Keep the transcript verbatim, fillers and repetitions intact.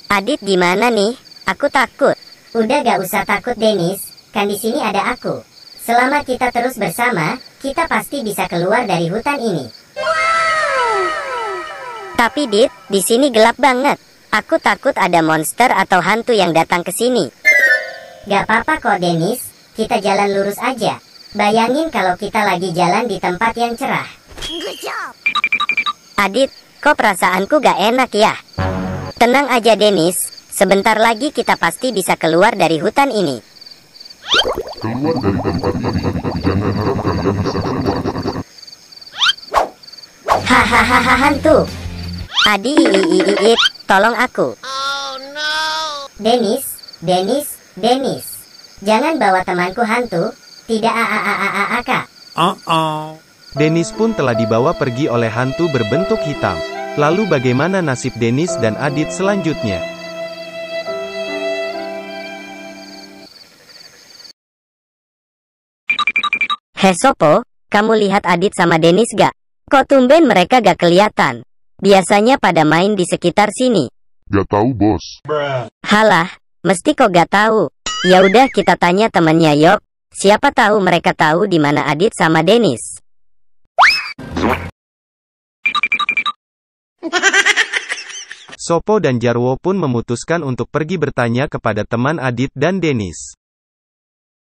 Adit gimana nih? Aku takut. Udah gak usah takut Dennis, kan di sini ada aku. Selama kita terus bersama, kita pasti bisa keluar dari hutan ini. Tapi Dit, di sini gelap banget. Aku takut ada monster atau hantu yang datang ke sini. Gak apa-apa kok Dennis, kita jalan lurus aja. Bayangin kalau kita lagi jalan di tempat yang cerah. Adit, kok perasaanku gak enak ya? Tenang aja Dennis, sebentar lagi kita pasti bisa keluar dari hutan ini. Keluar dari tempat ini, jangan harap kalian bisa keluar. Hahaha hantu. Adi, iiiiit, tolong aku. Oh no. Dennis, Dennis, Dennis. Jangan bawa temanku hantu, tidak aaaaaka. Uh-oh. Dennis pun telah dibawa pergi oleh hantu berbentuk hitam. Lalu bagaimana nasib Dennis dan Adit selanjutnya? Hei Sopo, kamu lihat Adit sama Dennis gak? Kok tumben mereka gak kelihatan? Biasanya pada main di sekitar sini. Gak tahu bos. Halah, mesti kok gak tahu. Ya udah kita tanya temennya Yok. Siapa tahu mereka tahu di mana Adit sama Dennis. Sopo dan Jarwo pun memutuskan untuk pergi bertanya kepada teman Adit dan Dennis.